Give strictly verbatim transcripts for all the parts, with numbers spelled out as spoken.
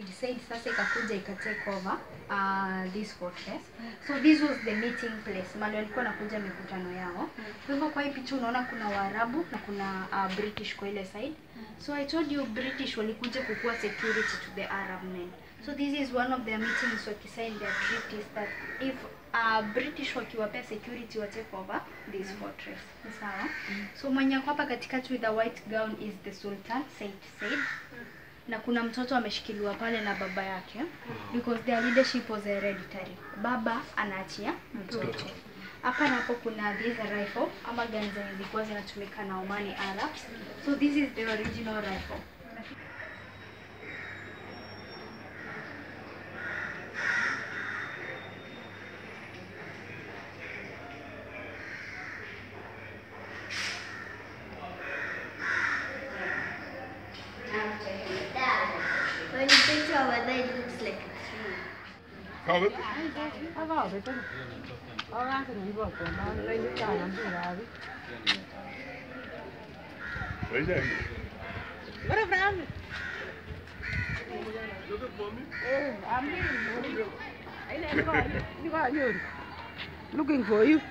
decide sasa ikakuja ikatake over uh, this fortress. So this was the meeting place. Mahali walikuwa nakuja mikutano yao. Kwa hivyo kwa hii picha unaona kuna Waarabu na kuna uh, British kwa ile side. So I told you British walikuja kukua security to the Arab men. So this is one of their meetings wakisign their treaties that if uh, British wakiwapea security wa take over this fortress. Sawa? So mwenye hapa katikati with the white gown is the Sultan Said Said. Na kuna mtoto ameshikiliwa pale na baba yake because their leadership was hereditary. Baba anaachia mtoto. Hapa napo kuna this rifle ama guns zilikuwa zinatumika na Omani Arabs. So this is the original rifle. When you picture over there, it looks like a tree. How it? Where's that? What a friend! Looking for me? Oh, I'm here. I never got you. You got you. Looking for you.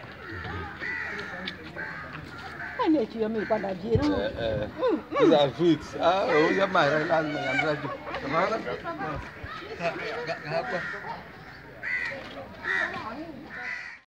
I need you, me, but I didn't. These are fruits. Ah, oh, you're my right hand. I'm ready. Come on.